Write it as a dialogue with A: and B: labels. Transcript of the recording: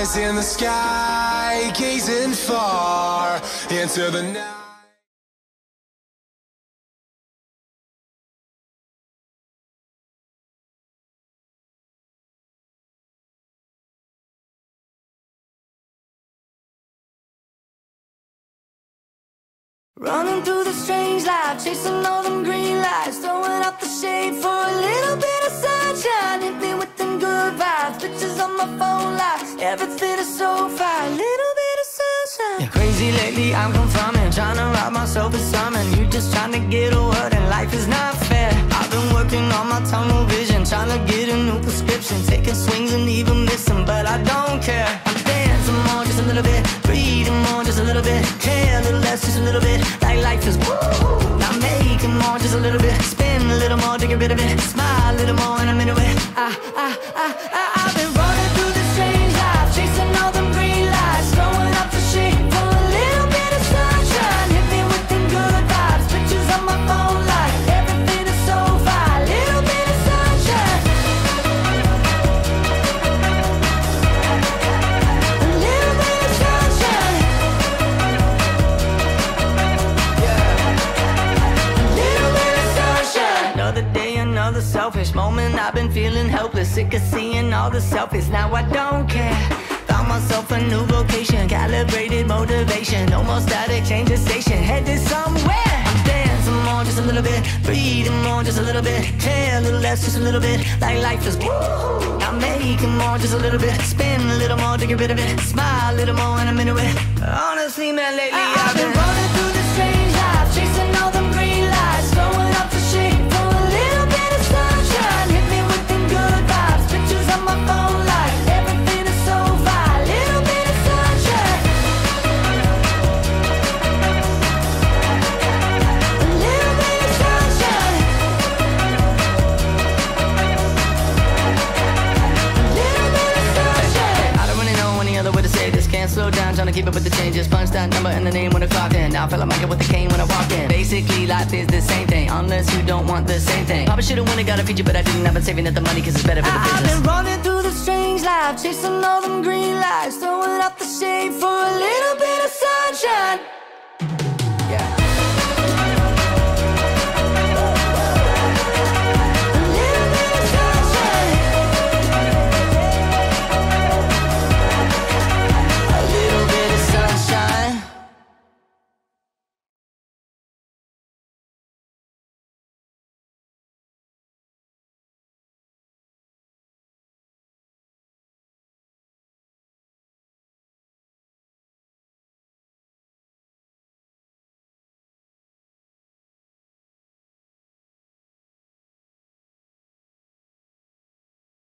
A: eyes in the sky, gazing far into the night.
B: Running through the strange life, chasing all them green lights, throwing out the shade for a little bit of sunshine. Hit me with them good vibes, pictures on my phone lights, everything is so fine, little bit of sunshine. Yeah, crazy lately I'm confirming, trying to rob myself of something. You just trying to get a word and life is not fair. I've been working on my tunnel vision, trying to get a new prescription, taking swings and even missing, but I don't care. I'm dancing more, just a little bit, breathing more, just a little bit, care a little less, just a little bit, like life is woo. Now making more, just a little bit, spin a little more to get rid of it, smile a little more and I'm into it. I've been running through the strange life, chasing all them green lights, throwing up the shade for a little bit of sunshine. Hit me with them good vibes, pictures on my phone light, everything is so fine, little bit of sunshine. A little bit of sunshine. Another day, another selfish moment. I've been feeling helpless, sick of seeing all the selfies. Now I don't care. Found myself a new vocation, calibrated motivation. No more static, change the station, headed somewhere. I'm dancing more, just a little bit, breathing more, just a little bit, care a little less, just a little bit, like life is woo. I'm making more, just a little bit, spin a little more to get rid of it, smile a little more and I'm into it. Honestly, man, lately I've been running through the strange life, chasing all them green lights, throwing up the shade for a little bit of sunshine. Hit me with them good vibes, pictures on my phone light, everything is so fine, little bit of sunshine. A little bit of sunshine. A little bit of sunshine. I don't really know any other way to say this. Can't slow down, trying to keep up with the changes. Punch that number and the name when I clocked in. Now I feel like Michael with the cane when I walk in. Basically, life is the same thing, unless you don't want the same thing. Probably should've went and got a feature, but I didn't. I've been saving up the money cause it's better for the business. I've been running through the strange life, chasing all them green lights, throwing out the shade for